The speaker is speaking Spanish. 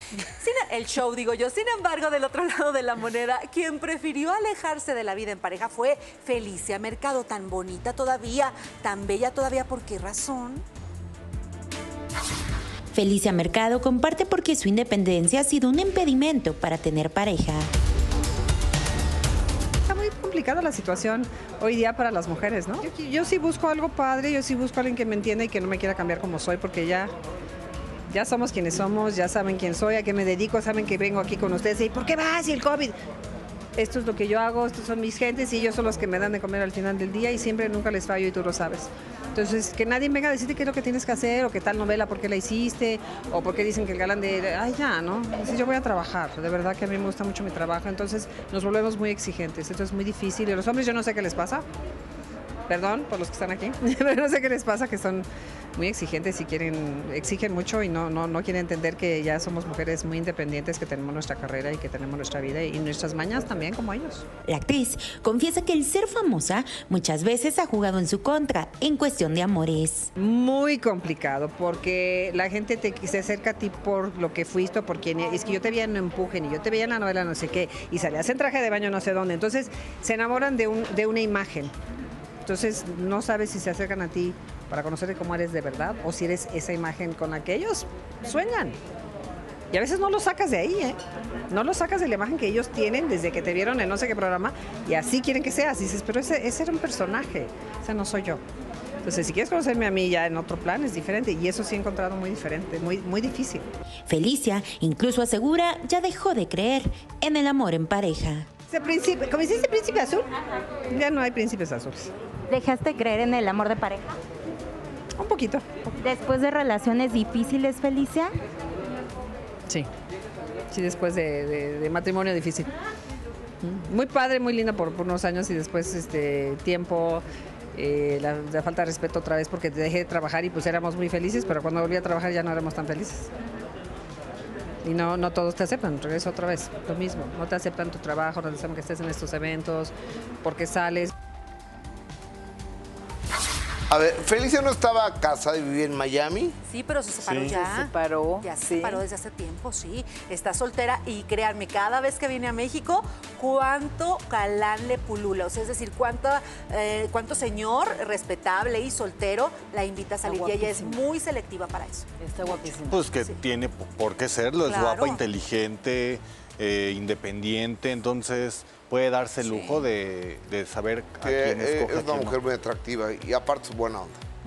El show, digo yo. Sin embargo, del otro lado de la moneda, quien prefirió alejarse de la vida en pareja fue Felicia Mercado, tan bonita todavía, tan bella todavía. ¿Por qué razón? Felicia Mercado comparte porque su independencia ha sido un impedimento para tener pareja. Está muy complicada la situación hoy día para las mujeres, ¿no? Yo sí busco algo padre, yo sí busco a alguien que me entienda y que no me quiera cambiar como soy, porque ya somos quienes somos, ya saben quién soy, a qué me dedico, saben que vengo aquí con ustedes y ¿por qué vas? Y el COVID. Esto es lo que yo hago, estos son mis gentes y ellos son los que me dan de comer al final del día y siempre nunca les fallo y tú lo sabes. Entonces, que nadie venga a decirte qué es lo que tienes que hacer o qué tal novela, por qué la hiciste o por qué dicen que el galán de... Ay, ya, ¿no? Entonces, yo voy a trabajar, de verdad que a mí me gusta mucho mi trabajo, entonces nos volvemos muy exigentes, esto es muy difícil y a los hombres yo no sé qué les pasa. Perdón por los que están aquí, pero no sé qué les pasa, que son muy exigentes y exigen mucho y no quieren entender que ya somos mujeres muy independientes, que tenemos nuestra carrera y que tenemos nuestra vida y nuestras mañas también como ellos. La actriz confiesa que el ser famosa muchas veces ha jugado en su contra en cuestión de amores. Muy complicado porque la gente se acerca a ti por lo que fuiste o por quién es que yo te veía en Empujen y yo te veía en la novela no sé qué y salías en traje de baño no sé dónde, entonces se enamoran de una imagen. Entonces no sabes si se acercan a ti para conocer cómo eres de verdad o si eres esa imagen con la que ellos sueñan. Y a veces no lo sacas de ahí, ¿eh? No lo sacas de la imagen que ellos tienen desde que te vieron en no sé qué programa y así quieren que seas. Y dices, pero ese era un personaje, ese no soy yo. Entonces, si quieres conocerme a mí ya en otro plan es diferente y eso sí he encontrado muy diferente, muy difícil. Felicia incluso asegura ya dejó de creer en el amor en pareja. ¿Cómo hiciste príncipe azul? Ya no hay príncipes azules. ¿Dejaste de creer en el amor de pareja? Un poquito. ¿Después de relaciones difíciles, Felicia? Sí, después de matrimonio difícil. Muy padre, muy linda por unos años y después tiempo, la falta de respeto otra vez porque te dejé de trabajar y pues éramos muy felices, pero cuando volví a trabajar ya no éramos tan felices. Y no todos te aceptan, regreso otra vez, lo mismo. No te aceptan tu trabajo, no te aceptan que estés en estos eventos, porque sales. A ver, Felicia no estaba casada y vivía en Miami. Sí, pero se separó Sí. ya. Se separó. Ya se sí. separó desde hace tiempo, sí. Está soltera y créanme, cada vez que viene a México, cuánto galán le pulula. O sea, es decir, cuánto señor respetable y soltero la invita a salir. Y ella es muy selectiva para eso. Está guapísimo. Pues que Sí. tiene por qué serlo, es Claro. guapa, inteligente, independiente, entonces puede darse el lujo de saber a Que quién escoge. es a una quién no. mujer muy atractiva y aparte es buena onda.